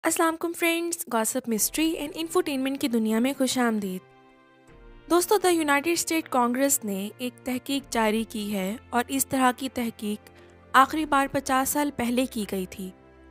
अस्सलाम वालेकुम friends, gossip mystery and infotainment की दुनिया में खुश आमदीद। दोस्तों, द यूनाइटेड स्टेट कांग्रेस ने एक तहकीक जारी की है और इस तरह की तहकीक आखिरी बार 50 साल पहले की गई थी।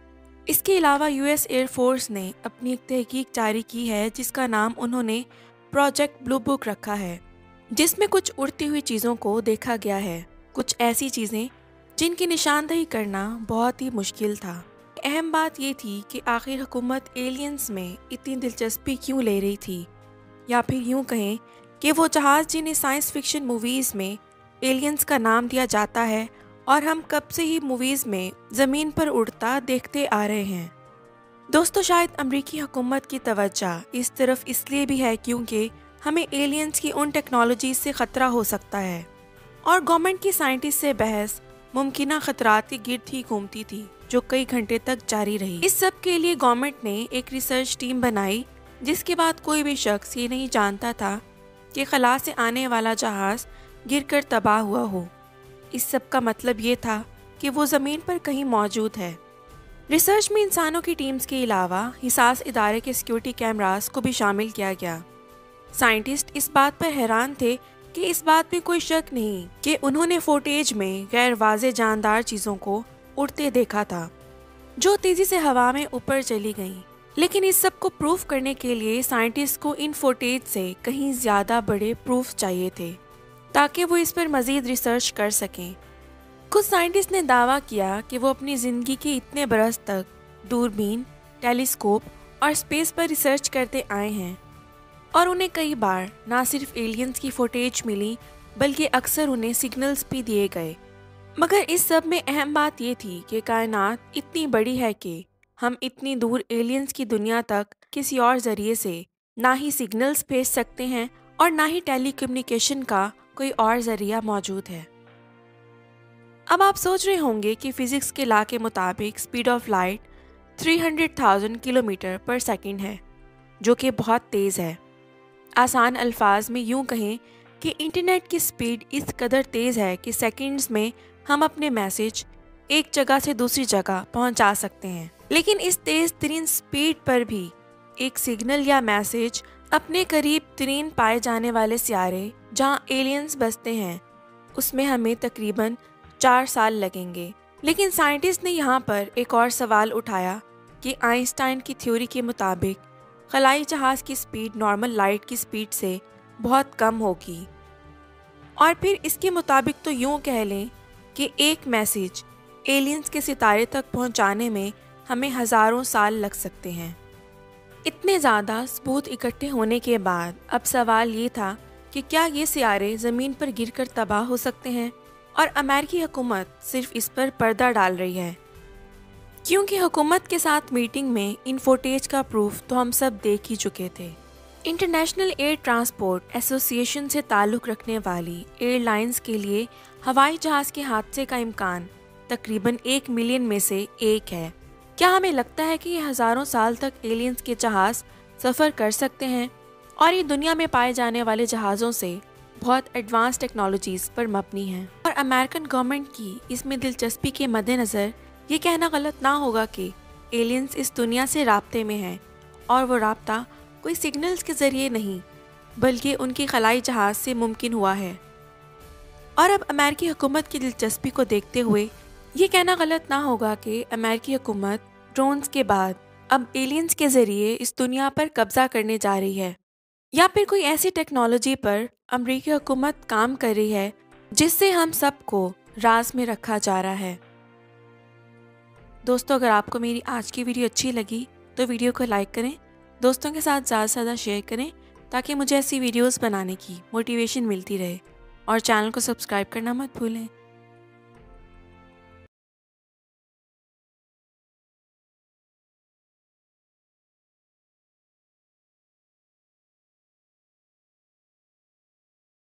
इसके अलावा यूएस एयर फोर्स ने अपनी एक तहकीक जारी की है जिसका नाम उन्होंने प्रोजेक्ट ब्लू बुक रखा है, जिसमें कुछ उड़ती हुई चीज़ों को देखा गया है, कुछ ऐसी चीज़ें जिनकी निशानदही करना बहुत ही मुश्किल था। अहम बात ये थी कि आखिर हुकूमत एलियंस में इतनी दिलचस्पी क्यों ले रही थी, या फिर यूं कहें कि वो जहाज़ जिन्हें साइंस फिक्शन मूवीज़ में एलियंस का नाम दिया जाता है और हम कब से ही मूवीज़ में ज़मीन पर उड़ता देखते आ रहे हैं। दोस्तों, शायद अमरीकी हुकूमत की तवज्जो इस तरफ इसलिए भी है क्योंकि हमें एलियंस की उन टेक्नोलॉजीज़ से ख़तरा हो सकता है, और गवर्नमेंट की साइंटिस्ट से बहस मुमकिना खतरात के गिर्द ही घूमती थी जो कई घंटे तक जारी रही। इस सब के लिए गवर्नमेंट ने एक रिसर्च टीम बनाई, जिसके बाद कोई भी शख्स ये नहीं जानता था कि खला से आने वाला जहाज़ गिरकर तबाह हुआ हो। इस सब का मतलब ये था कि वो ज़मीन पर कहीं मौजूद है। रिसर्च में इंसानों की टीम्स के अलावा हिसास इदारे के सिक्योरिटी कैमरास को भी शामिल किया गया। साइंटिस्ट इस बात पर हैरान थे कि इस बात में कोई शक नहीं कि उन्होंने फुटेज में गैर वाज़े जानदार चीज़ों को उड़ते देखा था, जो तेज़ी से हवा में ऊपर चली गईं। लेकिन इस सब को प्रूफ करने के लिए साइंटिस्ट को इन फुटेज से कहीं ज़्यादा बड़े प्रूफ चाहिए थे, ताकि वो इस पर मज़ीद रिसर्च कर सकें। कुछ साइंटिस्ट ने दावा किया कि वो अपनी ज़िंदगी के इतने बरस तक दूरबीन, टेलीस्कोप और स्पेस पर रिसर्च करते आए हैं, और उन्हें कई बार ना सिर्फ एलियंस की फुटेज मिली बल्कि अक्सर उन्हें सिग्नल्स भी दिए गए। मगर इस सब में अहम बात ये थी कि कायनात इतनी बड़ी है कि हम इतनी दूर एलियंस की दुनिया तक किसी और ज़रिए से ना ही सिग्नल्स भेज सकते हैं और ना ही टेलीकम्युनिकेशन का कोई और ज़रिया मौजूद है। अब आप सोच रहे होंगे कि फ़िज़िक्स के लॉ के मुताबिक स्पीड ऑफ लाइट 300,000 किलोमीटर पर सेकंड है, जो कि बहुत तेज़ है। आसान अल्फाज में यूँ कहें कि इंटरनेट की स्पीड इस कदर तेज़ है कि सेकंड्स में हम अपने मैसेज एक जगह से दूसरी जगह पहुंचा सकते हैं। लेकिन इस तेज़ तरीन स्पीड पर भी एक सिग्नल या मैसेज अपने करीब तरीन पाए जाने वाले सियारे जहां एलियंस बसते हैं, उसमें हमें तकरीबन 4 साल लगेंगे। लेकिन साइंटिस्ट ने यहाँ पर एक और सवाल उठाया कि आइंस्टाइन की थ्योरी के मुताबिक खलाई जहाज़ की स्पीड नॉर्मल लाइट की स्पीड से बहुत कम होगी, और फिर इसके मुताबिक तो यूँ कह लें कि एक मैसेज एलियंस के सितारे तक पहुंचाने में हमें हज़ारों साल लग सकते हैं। इतने ज़्यादा सबूत इकट्ठे होने के बाद अब सवाल ये था कि क्या ये सियारे ज़मीन पर गिरकर तबाह हो सकते हैं, और अमेरिकी हुकूमत सिर्फ इस पर पर्दा डाल रही है, क्योंकि हुकूमत के साथ मीटिंग में इन फुटेज का प्रूफ तो हम सब देख ही चुके थे। इंटरनेशनल एयर ट्रांसपोर्ट एसोसिएशन से ताल्लुक़ रखने वाली एयरलाइंस के लिए हवाई जहाज़ के हादसे का इम्कान तकरीबन 1 मिलियन में से एक है। क्या हमें लगता है कि ये हज़ारों साल तक एलियंस के जहाज़ सफ़र कर सकते हैं, और ये दुनिया में पाए जाने वाले जहाज़ों से बहुत एडवांस टेक्नोलॉजीज़ पर मबनी हैं। और अमेरिकन गवर्नमेंट की इसमें दिलचस्पी के मद्देनज़र ये कहना गलत ना होगा कि एलियंस इस दुनिया से राब्ते में हैं, और वो राब्ता कोई सिग्नल्स के ज़रिए नहीं बल्कि उनकी खलाई जहाज़ से मुमकिन हुआ है। और अब अमेरिकी हुकूमत की दिलचस्पी को देखते हुए ये कहना गलत ना होगा कि अमेरिकी हुकूमत ड्रोन्स के बाद अब एलियंस के ज़रिए इस दुनिया पर कब्ज़ा करने जा रही है, या फिर कोई ऐसी टेक्नोलॉजी पर अमेरिकी हुकूमत काम कर रही है जिससे हम सबको राज में रखा जा रहा है। दोस्तों, अगर आपको मेरी आज की वीडियो अच्छी लगी तो वीडियो को लाइक करें, दोस्तों के साथ ज़्यादा से ज़्यादा शेयर करें ताकि मुझे ऐसी वीडियोस बनाने की मोटिवेशन मिलती रहे, और चैनल को सब्सक्राइब करना मत भूलें।